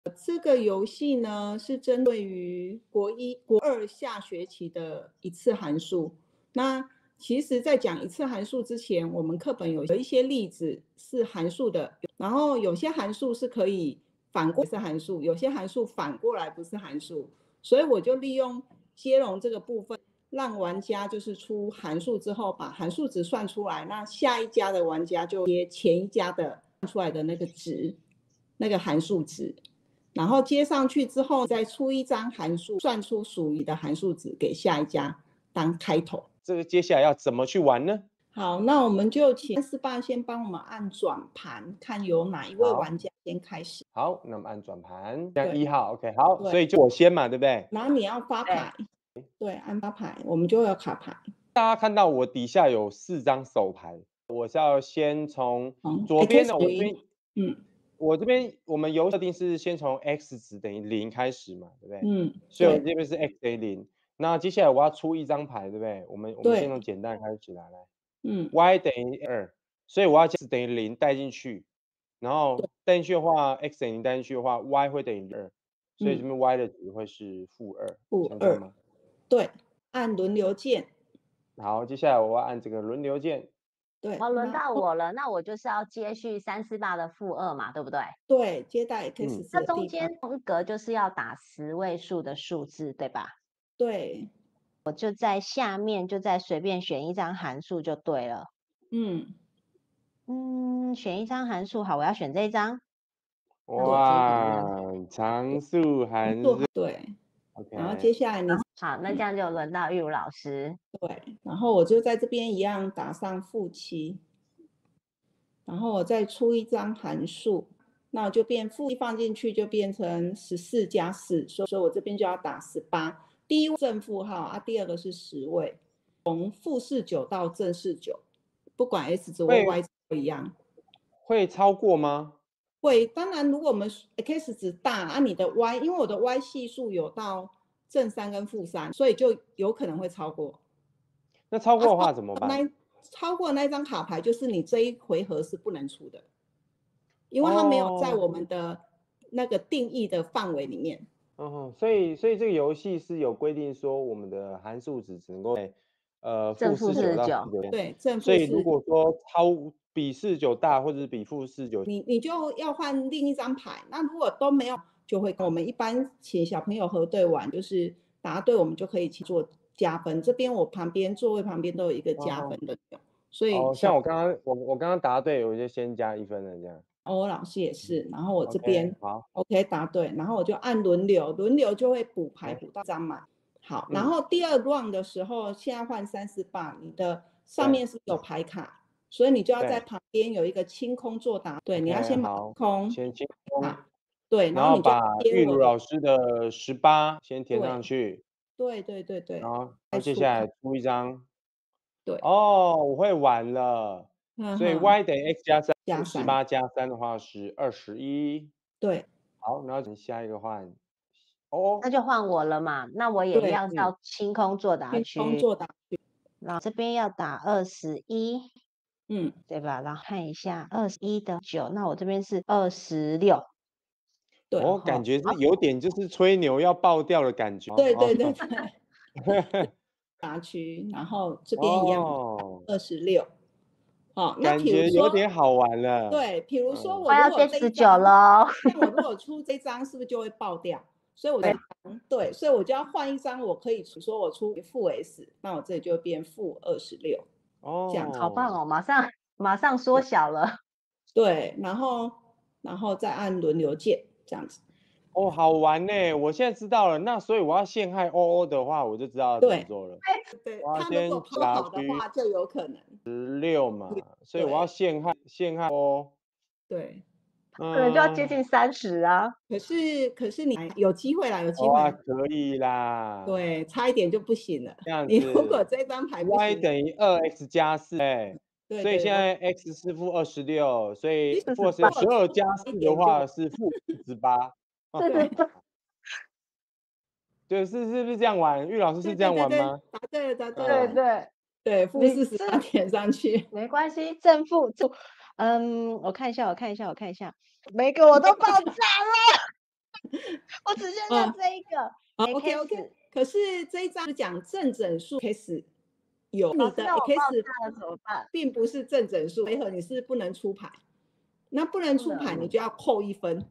这个游戏呢是针对于国一、国二下学期的一次函数。那其实，在讲一次函数之前，我们课本有一些例子是函数的，然后有些函数是可以反过来是函数，有些函数反过来不是函数，所以我就利用接龙这个部分，让玩家就是出函数之后，把函数值算出来，那下一家的玩家就接前一家的算出来的那个值，那个函数值。然后接上去之后，再出一张函数，算出属于的函数值给下一家当开头。 这个接下来要怎么去玩呢？ 好，那我们就请348先帮我们按转盘，看由哪一位玩家先开始。 好，那我们按转盘， 对像1号，OK，好， 对所以就我先嘛，对不对？ 然后你要发牌，对，按发牌，我们就会有卡牌。 大家看到我底下有4张手牌，我是要先从左边的，我这边我们游设定是先从 x 值等于0开始嘛，对不对？所以我这边是 x 等于0。那接下来我要出一张牌，对不对？我们先从简单开始来，y 等于2，所以我要将 x 等于0带进去，然后带进去的话 ，x 等于0带进去的话 ，y 会等于2，所以这边 y 的值会是-2，像这样吗？ 对，按轮流键。 好，接下来我要按这个轮流键。 对， 轮到我了，那我就是要接续348的-2嘛，对不对？ 对，接待 x 值那中间一格就是要打10位数的数字，对吧？ 对。 我就在下面就再随便选一张函数就对了。选一张函数，好，我要选这一张。 哇，常数函数， 对。 OK。 然后接下来你好，那这样就轮到玉如老师。 对，然后我就在这边一样打上-7，然后我再出一张函数，那我就变-7放进去就变成14加4，所以我这边就要打18。第一位正负号啊，第二个是10位，从-49到正49，不管 x 值或 y 值都一样。 会超过吗？ 会，当然如果我们 x 值大啊，你的 y， 因为我的 y 系数有到正3跟-3，所以就有可能会超过。 那超过的话怎么办？ 超过那张卡牌就是你这一回合是不能出的，因为它没有在我们的那个定义的范围里面。 所以这个游戏是有规定说我们的函数值只能够正负 -49到 49， 对，正负49。 所以如果说比49大或者是比-49， 你就要换另一张牌。那如果都没有，就会我们一般请小朋友核对完，就是答对，我们就可以去做加分。这边我座位旁边都有一个加分的，所以像我刚刚答对，我就先加1分了这样。 我老师也是，然后我这边好 OK 答对，然后我就按轮流就会补牌补到张满。好，然后第2 round 的时候，现在换348，你的上面是有牌卡，所以你就要在旁边有一个清空作答。对，你要先把空先清空， 对， 然后把玉如老师的18先填上去。 对。 然后接下来出一张。 对。 我会玩了。所以 y 等于 x 加3， 18加3的话是21。 对。 好，然后下一个换。 那就换我了嘛，那我也要到清空作答区。 清空作答区。 然后这边要打21，对吧？然后看一下21的9，那我这边是26。 对， 感觉是有点就是吹牛要爆掉的感觉。 对。答区，然后这边一样26。好，那感觉有点好玩了。 对，比如说我要接19了。 像我如果出这张，是不是就会爆掉？所以我对，所以我就要换一张，我可以说我出-s，那我这里就变-26。这样好棒哦，马上缩小了。 对，然后再按轮流键，这样子。 好玩呢！我现在知道了。那所以我要陷害的话，我就知道要怎么做了。 对，他如果跑好的话，就有可能 16嘛，所以我要陷害对， 可能就要接近30啊。 可是你有机会啦，有机会。 可以啦。 对，差一点就不行了。 这样子。 你如果这张牌不行 y 等于2x 加4，所以现在 x 是-26，所以12加4的话是-48。对，是不是这样玩？玉老师是这样玩吗？ 答对了。 对， -48填上去。 没关系，正负。我看一下，每个我都爆炸了。 我只剩下这一个。 OK， 可是这一章是讲正整数 x， 有你的 x 怎么办？ 并不是正整数，回合你是不能出牌，那不能出牌你就要扣1分。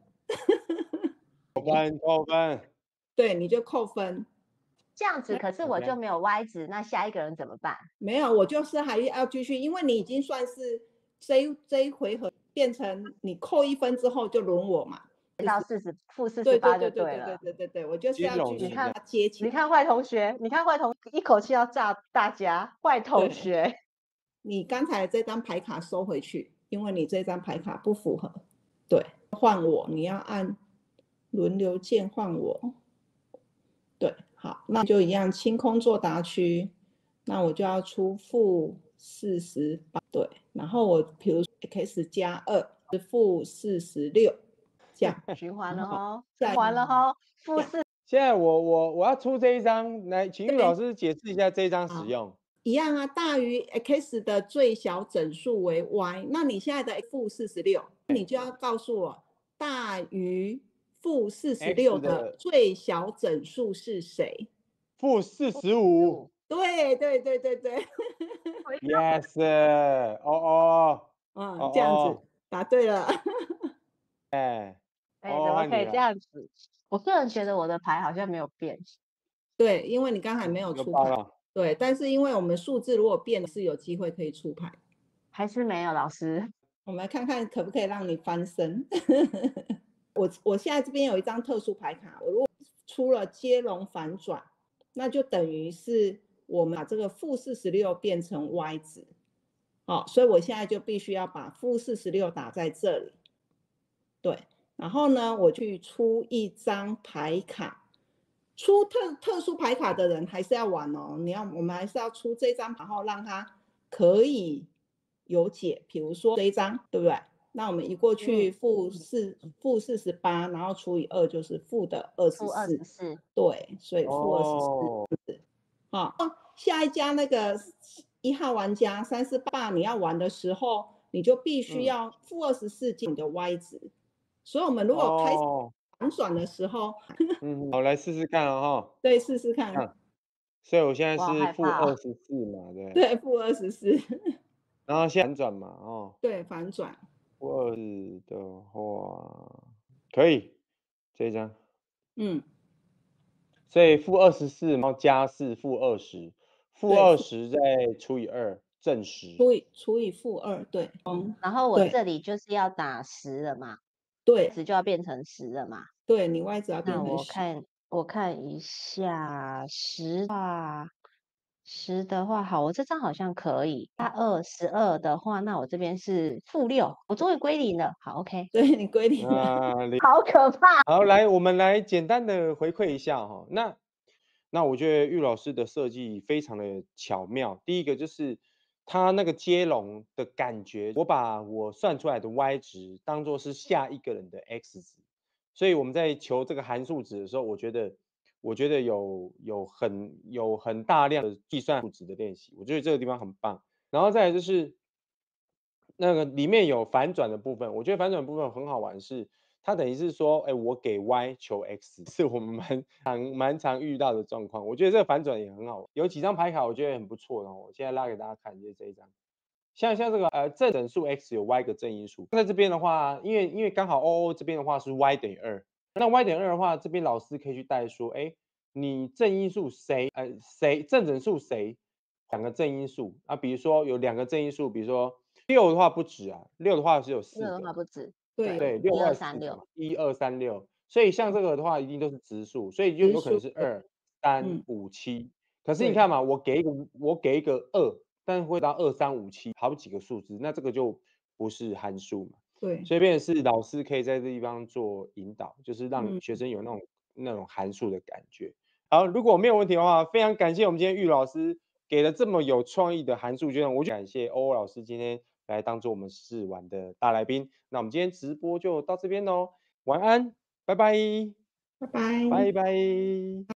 扣分， 对，你就扣分。 这样子，可是我就没有 y 值，那下一个人怎么办？ 没有，我就是还要继续，因为你已经算是这一回合变成你扣1分之后就轮我嘛， 到负48就对了。 对，我就是要继续接起。 你看坏同学，一口气要炸大家，坏同学。 你刚才这张牌卡收回去，因为你这张牌卡不符合。对，换我，你要按轮流键换我。对，好，那就一样清空作答区，那我就要出负48，对，然后我比如说 x 加2是负46，这样循环了哈，循环了哈，负4。 现在我要出这一张，来，请玉老师解释一下这一张使用。 一样啊，大于 x 的最小整数为 y， 那你现在的负46，你就要告诉我大于负46的最小整数是谁？ 负45。 对。 Yes， 这样子答对了。 怎么可以这样子？我个人觉得我的牌好像没有变。 对，因为你刚才没有出牌。对，但是因为我们数字如果变了，是有机会可以出牌。 还是没有，老师？ 我们来看看可不可以让你翻身。我现在这边有一张特殊牌卡，我如果出了接龙反转，那就等于是我们把这个负46变成 y 值。好，所以我现在就必须要把负46打在这里。对，然后呢，我去出一张牌卡。出特殊牌卡的人还是要玩哦，我们还是要出这张，然后让它可以有解。比如说这一张，对不对？那我们移过去负48，然后除以2就是负的24。对，所以负24。好，下一家那个1号玩家348，你要玩的时候，你就必须要负24进你的 y 值。所以我们如果开始反转的时候， 好，来试试看哈。 对，试试看。 所以我现在是负24嘛，对。 对，负24。 然后现在反转嘛， 对，反转。 负20的话，可以这一张。所以负24，然后加4，负20，负20再除以2，正10。 除以负2，对。 然后我这里就是要打10了嘛。 对， 值就要变成10了嘛。 对，你 y 值要变成 10。那我看一下10的话，好，我这张好像可以。12的话，那我这边是负6，我终于归零了。好 ，OK。 对，你归零了。 好可怕。 好，来，我们来简单的回馈一下哈。那我觉得玉老师的设计非常的巧妙。第一个就是他那个接龙的感觉，我把我算出来的 y 值当做是下一个人的 x 值，所以我们在求这个函数值的时候，我觉得有很大量的计算数值的练习，我觉得这个地方很棒。然后再来就是那个里面有反转的部分，我觉得反转的部分很好玩，是它等于是说，我给 y 求 x， 是我们蛮常遇到的状况。我觉得这个反转也很好玩，有几张牌卡我觉得很不错，然后我现在拉给大家看，就是这一张。像这个正整数 x 有 y 个正因数，在这边的话，因为刚好 OO 这边的话是 y 等于2，那 y 等于2的话，这边老师可以去带说，你正因数正整数谁2个正因数啊？比如说有2个正因数，比如说6的话不止啊，6的话是有4个。6 的话不止。 对 ，6、2、3、6，1、2、3、6。所以像这个的话，一定都是质数，所以就有可能是2、3、5、7。可是你看嘛，我给一个2，但是会到2、3、5、7好几个数字，那这个就不是函数嘛。 对， 所以变成是老师可以在这地方做引导，就是让学生有那种函数的感觉。好，如果没有问题的话，非常感谢我们今天玉老师给了这么有创意的函数卷，我就感谢欧老师今天来当做我们试玩的大来宾。那我们今天直播就到这边喽，晚安，拜拜， 拜拜， 拜拜。